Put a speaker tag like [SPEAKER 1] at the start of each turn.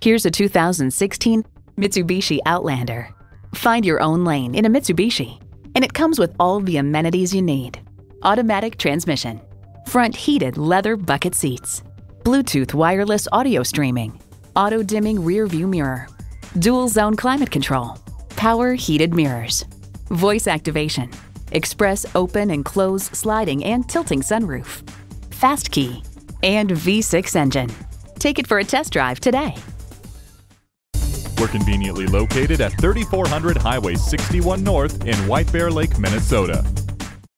[SPEAKER 1] Here's a 2016 Mitsubishi Outlander. Find your own lane in a Mitsubishi, and it comes with all the amenities you need. Automatic transmission, front heated leather bucket seats, Bluetooth wireless audio streaming, auto-dimming rear view mirror, dual zone climate control, power heated mirrors, voice activation, express open and close sliding and tilting sunroof, fast key, and V6 engine. Take it for a test drive today.
[SPEAKER 2] We're conveniently located at 3400 Highway 61 North in White Bear Lake, Minnesota.